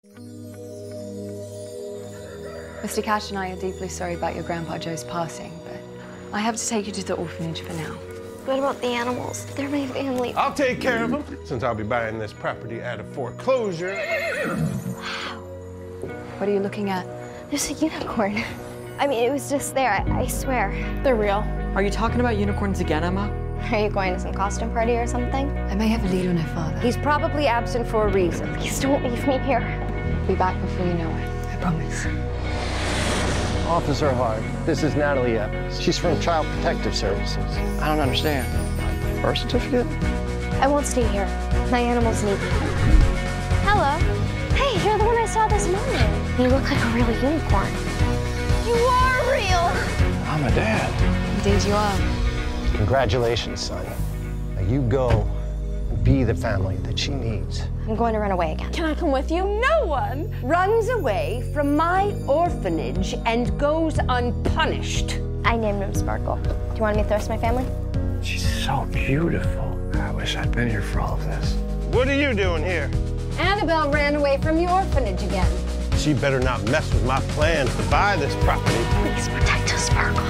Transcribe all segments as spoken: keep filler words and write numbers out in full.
Mister Cash and I are deeply sorry about your Grandpa Joe's passing, but I have to take you to the orphanage for now. What about the animals? They're my family. I'll take care of them, since I'll be buying this property out of foreclosure. Wow. What are you looking at? There's a unicorn. I mean, it was just there, I, I swear. They're real. Are you talking about unicorns again, Emma? Are you going to some costume party or something? I may have a lead on her father. He's probably absent for a reason. Please don't leave me here. I'll be back before you know it. I promise. Officer Hart, this is Natalie Evans. She's from Child Protective Services. I don't understand. Birth certificate? I won't stay here. My animals need me. Hello. Hey, you're the one I saw this morning. You look like a real unicorn. You are real. I'm a dad. Indeed you are. Congratulations, son. Now you go and be the family that she needs. I'm going to run away again. Can I come with you? No one runs away from my orphanage and goes unpunished. I named him Sparkle. Do you want me to thirst my family? She's so beautiful. I wish I'd been here for all of this. What are you doing here? Annabelle ran away from the orphanage again. She better not mess with my plans to buy this property. Please protect us, Sparkle.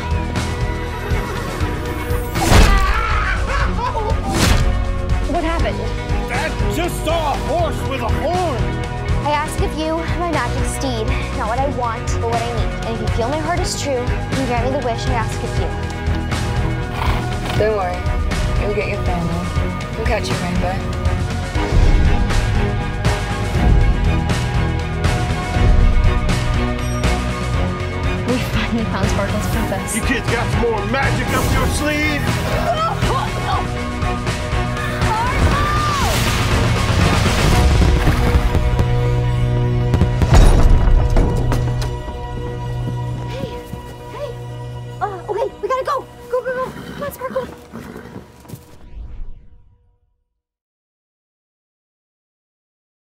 What happened? I just saw a horse with a horn. I ask of you, my magic steed, not what I want, but what I need. And if you feel my heart is true, you grant me the wish I ask of you. Don't worry. You'll get your family. We'll catch you, Rainbow. We finally found Sparkle's princess. You kids got some more magic up your sleeve? Hey, hey. Uh, okay, we gotta go. Go, go, go. Come on, Sparkle.